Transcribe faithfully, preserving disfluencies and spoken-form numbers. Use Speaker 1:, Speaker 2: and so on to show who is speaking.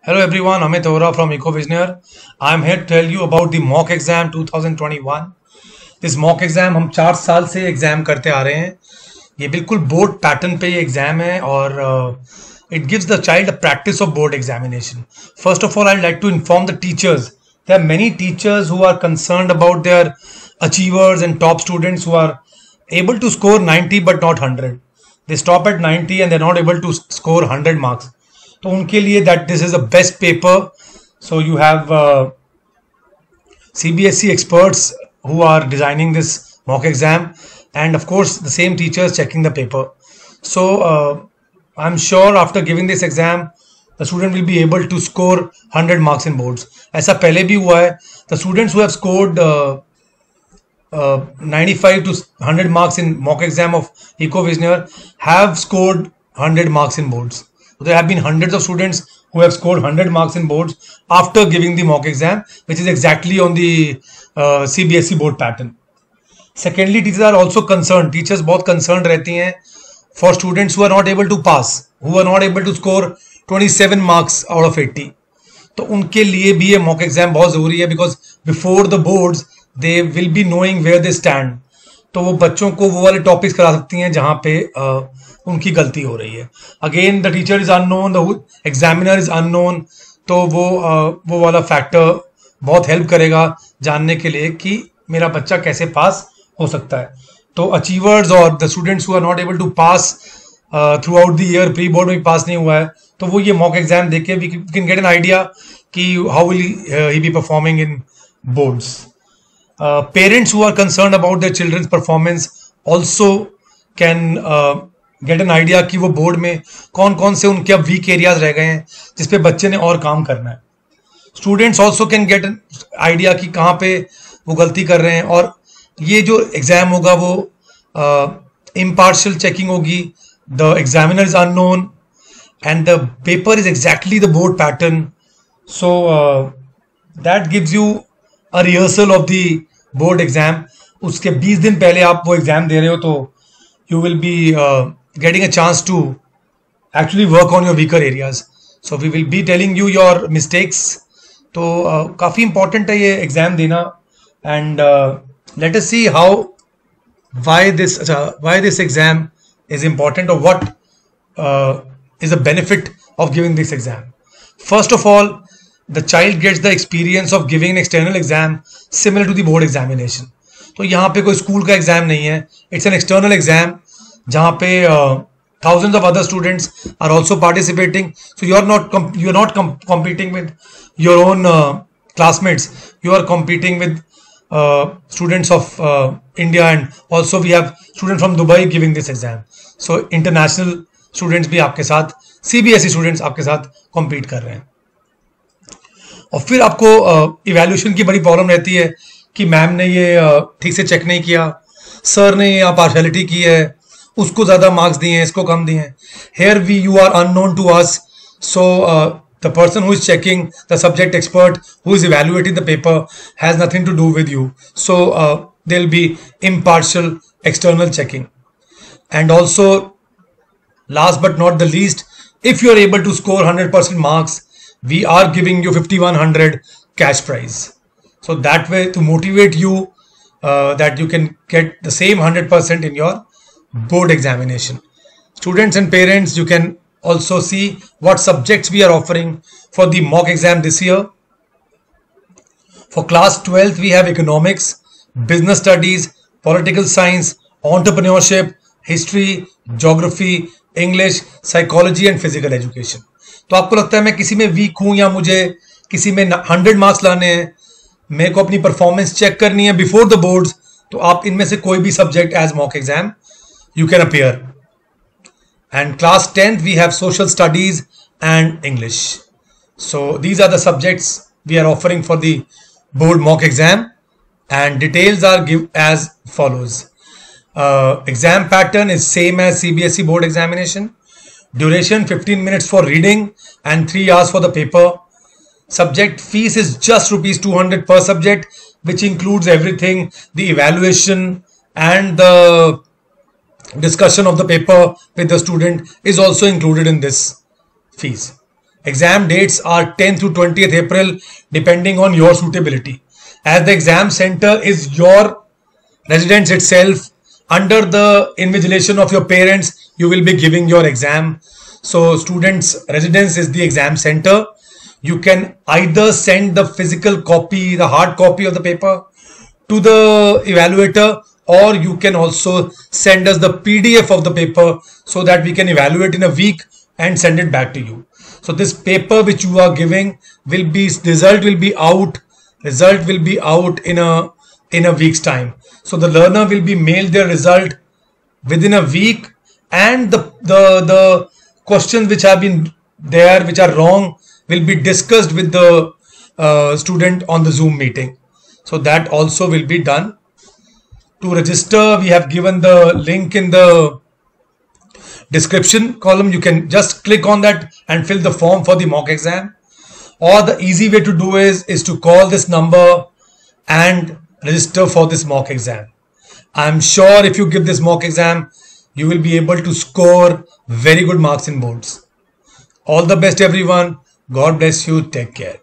Speaker 1: Hello everyone, Amit Ohra from EcoVisionaire. I'm here to tell you about the mock exam twenty twenty-one. This mock exam हम चार साल से exam करते आ रहे हैं. ये बिल्कुल बोर्ड पैटर्न पे ये एग्जाम है और it gives the child a practice of board examination. First of all, I'd like to inform the teachers. There are many teachers who are concerned about their achievers and top students who are able to score ninety but not one hundred. They stop at ninety and they're not able to score one hundred marks. तो उनके लिए that this is the best paper. So you have uh, C B S E experts who are designing this mock exam, and of course the same teachers checking the paper. So uh, I'm sure after giving this exam, the student will be able to score one hundred marks in boards. ऐसा पहले भी हुआ है. The students who have scored uh, uh, ninety-five to one hundred marks in mock exam of EcoVisionaire have scored one hundred marks in boards. So there have been hundreds of students who have scored one hundred marks in boards after giving the mock exam, which is exactly on the uh, C B S E board pattern. Secondly, teachers are also concerned. Teachers बहुत concerned रहती हैं for students who are not able to pass, who are not able to score twenty-seven marks out of eighty. तो उनके लिए भी ये mock exam बहुत ज़रूरी है, because before the boards they will be knowing where they stand. तो वो बच्चों को वो वाले टॉपिक्स करा सकती हैं जहाँ पे uh, उनकी गलती हो रही है. Again the teacher is unknown, the examiner is unknown. तो वो uh, वो वाला फैक्टर बहुत हेल्प करेगा जानने के लिए कि मेरा बच्चा कैसे पास हो सकता है. तो अचीवर्स और the students who are not able to pass throughout the year, pre board में पास नहीं हुआ है, तो वो ये मॉक एग्जाम देके we can get an idea कि how will he be performing in boards. Parents who are concerned about their children's performance also can get an idea कि वो बोर्ड में कौन कौन से उनके अब वीक एरियाज रह गए हैं जिसपे बच्चे ने और काम करना है. Students also can get an idea कि कहाँ पे वो गलती कर रहे हैं. और ये जो एग्जाम होगा वो इम्पार्शियल चेकिंग होगी. The examiner is unknown and the paper is exactly the board pattern. So that gives you a rehearsal of the board exam. उसके बीस दिन पहले आप वो एग्जाम दे रहे हो, तो you will be getting a chance to actually work on your weaker areas. So we will be telling you your mistakes. तो uh, काफ़ी important है ये exam देना. And uh, let us see how why this uh, why this exam is important, or what uh, is the benefit of giving this exam. First of all, the child gets the experience of giving an external exam similar to the board examination. तो यहाँ पे कोई school का exam नहीं है. It's an external exam जहाँ पे thousands of other students are also participating. So you are not you are not competing with your own uh, classmates. You are competing with uh, students of uh, India, and also we have students from Dubai giving this exam. So international students भी आपके साथ, C B S E students आपके साथ compete कर रहे हैं. और फिर आपको इवैल्यूएशन uh, की बड़ी प्रॉब्लम रहती है कि मैम ने ये uh, ठीक से चेक नहीं किया, सर ने यहाँ पार्शलिटी की है, उसको ज्यादा मार्क्स दिए हैं, इसको कम दिए हैं. Here we you are unknown to us, so uh, the person who is checking, the subject expert who is evaluating the paper, has nothing to do with you. So uh, there will be impartial external checking. And also, last but not the least, if you are able to score one hundred percent marks, we are giving you fifty-one hundred cash prize. So that way, to motivate you uh, that you can get the same one hundred percent in your board examination. Students and parents, you can also see what subjects we are offering for the mock exam this year. For class twelfth, we have economics, business studies, political science, entrepreneurship, history, geography, English, psychology and physical education. तो आपको लगता है मैं किसी में week हूं या मुझे किसी में हंड्रेड मार्क्स लाने हैं, मेरे को अपनी परफॉर्मेंस चेक करनी है बिफोर द बोर्ड्स, तो आप इनमें से कोई भी subject as mock exam you can appear. And class tenth, we have social studies and English. So these are the subjects we are offering for the board mock exam, and details are give as follows. Uh, exam pattern is same as C B S E board examination. Duration fifteen minutes for reading and three hours for the paper. Subject fees is just rupees two hundred per subject, which includes everything. The evaluation and the discussion of the paper with the student is also included in this fees. Exam dates are tenth to twentieth April, depending on your suitability. As the exam center is your residence itself, under the invigilation of your parents, you will be giving your exam. So students' residence is the exam center. You can either send the physical copy, the hard copy of the paper to the evaluator, or you can also send us the P D F of the paper so that we can evaluate in a week and send it back to you. So this paper which you are giving will be, result will be out, result will be out in a, in a week's time. So the learner will be mailed their result within a week, and the, the, the questions which have been there, which are wrong, will be discussed with the uh, student on the Zoom meeting. So that also will be done. To register, we have given the link in the description column. You can just click on that and fill the form for the mock exam. Or the easy way to do is, is to call this number and register for this mock exam. I'm sure if you give this mock exam, you will be able to score very good marks in boards. All the best everyone. God bless you. Take care.